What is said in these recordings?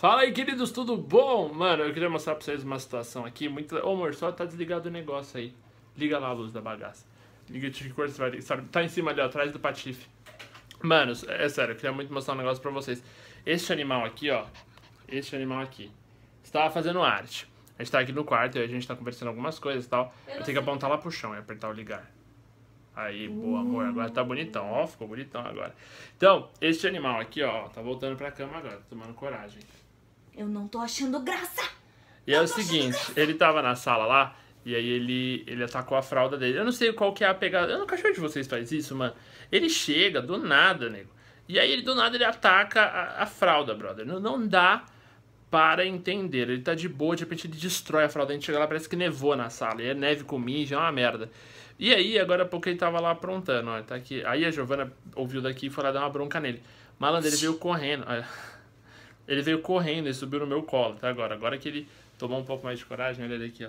Fala aí, queridos, tudo bom? Mano, eu queria mostrar pra vocês uma situação aqui muito... Ô, amor, só tá desligado o negócio aí. Liga lá a luz da bagaça. Liga de que cor você vai... Sabe? Tá em cima ali, ó, atrás do patife. Mano, é sério, eu queria muito mostrar um negócio pra vocês. Este animal aqui, ó. Este animal aqui. Estava fazendo arte. A gente tá aqui no quarto e a gente tá conversando algumas coisas e tal. Eu tenho que apontar lá pro chão e apertar o ligar. Aí, boa, amor, agora tá bonitão, ó, ficou bonitão agora. Então, este animal aqui, ó, tá voltando pra cama agora, tomando coragem. Eu não tô achando graça. E é o seguinte, ele tava na sala lá, e aí ele atacou a fralda dele. Eu não sei qual que é a pegada, eu não cachorro de vocês faz isso, mano. Ele chega do nada, nego. E aí do nada ele ataca a fralda, brother. Não dá para entender. Ele tá de boa, de repente ele destrói a fralda. A gente chega lá, parece que nevou na sala. E é neve com mijo, é uma merda. E aí, agora há pouco ele tava lá aprontando, ó, tá aqui. Aí a Giovana ouviu daqui e foi lá dar uma bronca nele. Malandro, ele veio correndo. Ele veio correndo e subiu no meu colo, tá? Agora que ele tomou um pouco mais de coragem, olha ele aqui, ó.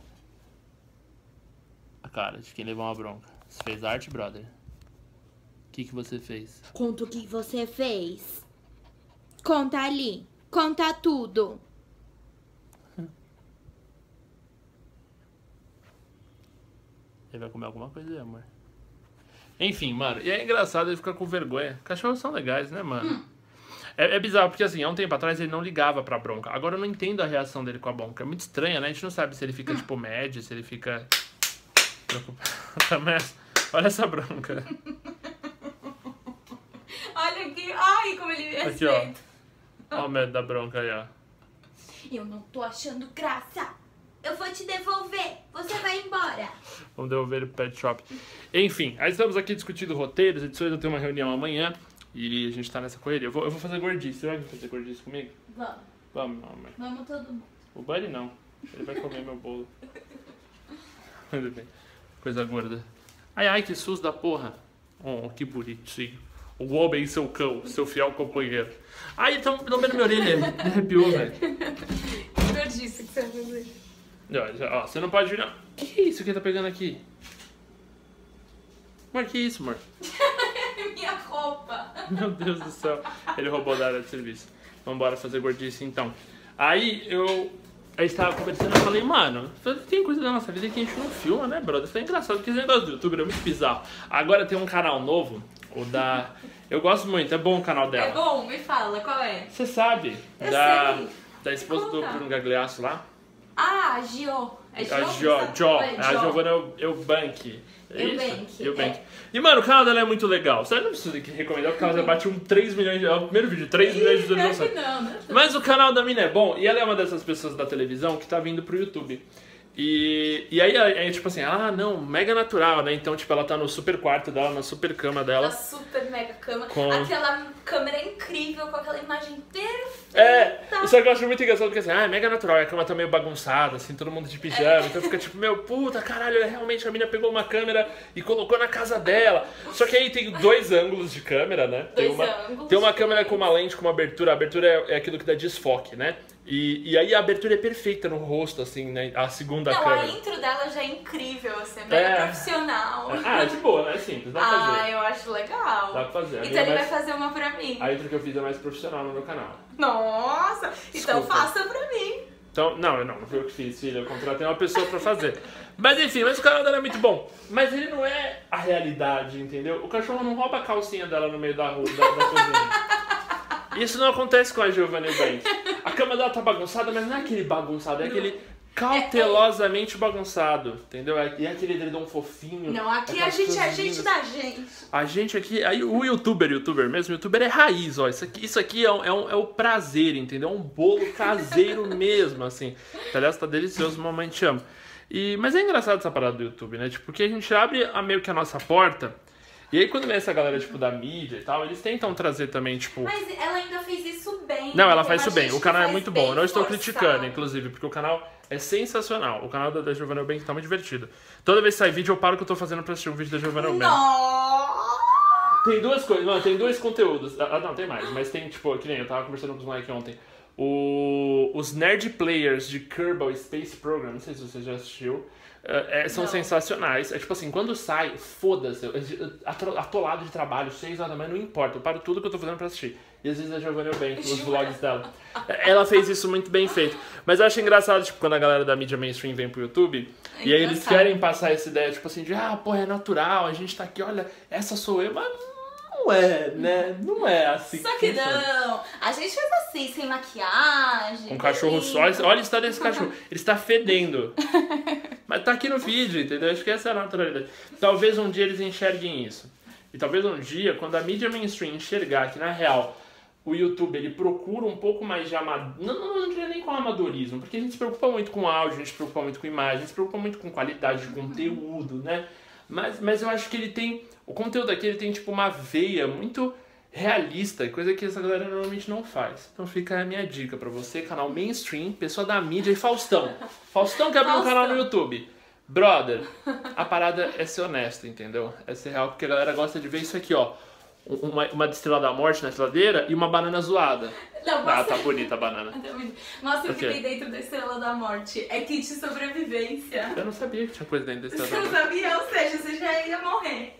A cara de quem levou uma bronca. Você fez arte, brother? O que você fez? Conta o que você fez. Conta ali. Conta tudo. Ele vai comer alguma coisa aí, amor. Enfim, mano. E é engraçado ele ficar com vergonha. Cachorros são legais, né, mano? É bizarro, porque assim, há um tempo atrás ele não ligava pra bronca. Agora eu não entendo a reação dele com a bronca. É muito estranha, né? A gente não sabe se ele fica, tipo, médio, se ele fica... Olha essa bronca. Olha aqui. Ai, como ele me Aqui, ó. Olha o medo da bronca aí, ó. Eu não tô achando graça. Eu vou te devolver. Você vai embora. Vamos devolver ele pro pet shop. Enfim, aí estamos aqui discutindo roteiros, edições. Eu tenho uma reunião amanhã e a gente tá nessa correria. Eu vou fazer gordice. Você vai fazer gordice comigo? Vamos. Vamos, amor. Vamos todo mundo. O Buddy não. Ele vai comer meu bolo. Tudo bem. Coisa gorda. Ai, que susto da porra. Oh, que bonitinho. O homem e seu cão, seu fiel companheiro. Ai, estão vendo minha orelha. Me arrepiou, velho. Que gordice que você vai fazer. Ó, você não pode vir, não. Que é isso que tá pegando aqui? Amor, que isso, amor? Minha roupa. Meu Deus do céu. Ele roubou da área de serviço. Vambora fazer gordice, então. Aí, a gente tava conversando e eu falei, mano, tem coisa da nossa vida que a gente não filma, né, brother? Isso é engraçado, porque esse negócio do YouTube é muito bizarro. Agora tem um canal novo, o da... Eu gosto muito, é bom o canal dela. É bom? Me fala, qual é? Você sabe? Eu sei. Da esposa do Bruno Gagliasso lá? Ah, a Gio. É Gio? A Giovana Eubank. Eubank. E, mano, o canal dela é muito legal. Você não precisa recomendar, porque ela já bateu 3 milhões de... É o primeiro vídeo, 3 milhões de visualizações. Mas o canal da mina é bom, e ela é uma dessas pessoas da televisão que tá vindo pro YouTube. E aí, tipo assim, não, mega natural, né? Então, tipo, ela tá no super quarto dela, na super cama dela. Na super mega cama. Aquela câmera incrível, com aquela imagem perfeita. Isso eu acho muito engraçado, porque assim, é mega natural, a cama tá meio bagunçada, assim, todo mundo de pijama. Então fica tipo, meu, puta, caralho, realmente a mina pegou uma câmera e colocou na casa dela. Só que aí tem 2 ângulos de câmera, né? Tem uma câmera com uma lente, com uma abertura. A abertura é aquilo que dá desfoque, né? E aí a abertura é perfeita no rosto, assim, né? A segunda câmera. A intro dela já é incrível, assim, é mega profissional. De boa, né? Simples, dá pra fazer. Eu acho legal. Dá pra fazer. Então ele vai fazer uma pra mim. A intro que eu fiz é mais profissional no meu canal. Nossa! Desculpa. Então faça pra mim. Então, não fui eu que fiz, filha. Eu contratei uma pessoa pra fazer. Mas enfim, o canal dela é muito bom. Mas ele não é a realidade, entendeu? O cachorro não rouba a calcinha dela no meio da rua, da cozinha. Isso não acontece com a Giovana Eubank. A cama dela tá bagunçada, mas não é aquele bagunçado, é aquele cautelosamente bagunçado, entendeu? É aquele edredom fofinho. Não, aqui a gente é gente da gente. A gente aqui, aí o youtuber mesmo, o youtuber é raiz, ó. Isso aqui é o prazer, entendeu? É um bolo caseiro mesmo, assim. Aliás, tá delicioso, mamãe te ama. Mas é engraçado essa parada do YouTube, né? Tipo, porque a gente abre meio que a nossa porta. E aí quando vem essa galera, tipo, da mídia e tal, eles tentam trazer também, tipo... Mas ela ainda fez isso bem. Não, ela faz isso bem. O canal é muito bom. Eu não estou criticando, inclusive, porque o canal é sensacional. O canal da Giovana Eubank tá muito divertido. Toda vez que sai vídeo, eu paro o que eu tô fazendo pra assistir um vídeo da Giovana Eubank. Nossa! Tem 2 coisas. Mano, tem 2 conteúdos. Não, tem mais. Mas tem, tipo, que nem eu tava conversando com os moleques ontem. Os Nerd Players de Kerbal Space Program, não sei se você já assistiu. São sensacionais. É tipo assim, quando sai, foda-se, atolado de trabalho, 6 horas da manhã, não importa, eu paro tudo que eu tô fazendo pra assistir. E às vezes a Giovanna Eubank nos vlogs dela. Ela fez isso muito bem feito. Mas eu acho engraçado, tipo, quando a galera da mídia mainstream vem pro YouTube, e aí eles querem passar essa ideia, tipo assim, de porra, é natural, a gente tá aqui, olha, essa sou eu, mas não é, né? Não é assim. Só que não, a gente fez assim, sem maquiagem. Com cachorro só, olha o estado desse cachorro, ele está fedendo. Mas tá aqui no vídeo, entendeu? Acho que essa é a naturalidade. Talvez um dia eles enxerguem isso. E talvez um dia, quando a mídia mainstream enxergar que, na real, o YouTube, ele procura um pouco mais de não diria nem com amadorismo, porque a gente se preocupa muito com áudio, a gente se preocupa muito com imagem, a gente se preocupa muito com qualidade de conteúdo, né? Mas eu acho que ele tem, o conteúdo aqui, ele tem tipo uma veia muito realista, coisa que essa galera normalmente não faz. Então fica a minha dica pra você, canal mainstream, pessoa da mídia e Faustão. Faustão que abriu um canal no YouTube. Brother, a parada é ser honesto, entendeu? É ser real, porque a galera gosta de ver isso aqui, ó. Uma Estrela da Morte na geladeira e uma banana zoada. Não, tá bonita a banana. Nossa, o que tem dentro da Estrela da Morte é kit de sobrevivência. Eu não sabia que tinha coisa dentro da Estrela da Morte. Você não sabia? Ou seja, você já ia morrer.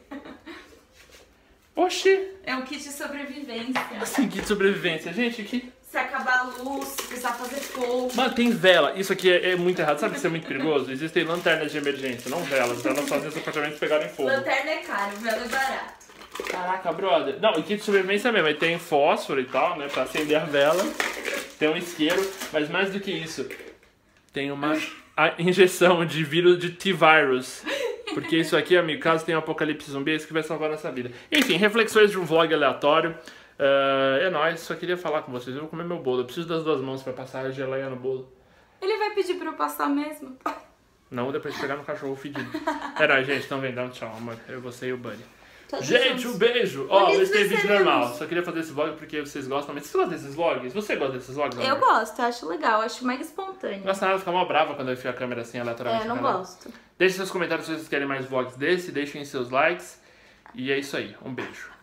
Oxi! É um kit de sobrevivência. Assim, kit de sobrevivência. Gente, que... Se acabar a luz, se precisar fazer fogo. Mano, tem vela. Isso aqui é muito errado. Sabe que isso é muito perigoso? Existem lanternas de emergência, não velas. Velas fazem os apartamentos pegarem fogo. Lanterna é caro, vela é barato. Caraca, brother. Não, e kit de sobrevivência mesmo. Aí tem fósforo e tal, né? Pra acender a vela. Tem um isqueiro. Mas mais do que isso, tem uma injeção de vírus de T-Virus. Porque isso aqui, amigo, caso tenha um apocalipse zumbi, é isso que vai salvar nossa vida. Enfim, reflexões de um vlog aleatório. É nóis, só queria falar com vocês. Eu vou comer meu bolo. Eu preciso das 2 mãos pra passar a geleia no bolo. Ele vai pedir pra eu passar mesmo? Não, depois de pegar no cachorro fedido. É nóis, gente. Então vem, dá um tchau, amor. Eu, você e o Bunny. Gente, um beijo! Ó, esse tem vídeo normal. Só queria fazer esse vlog porque vocês gostam. Mas vocês gostam desses vlogs? Você gosta desses vlogs? Eu gosto, eu acho legal, eu acho mega espontâneo. Não gosta nada, fica mal brava quando eu enfio a câmera assim aleatoriamente. Eu não gosto. Deixem seus comentários se vocês querem mais vlogs desse, deixem seus likes. E é isso aí. Um beijo.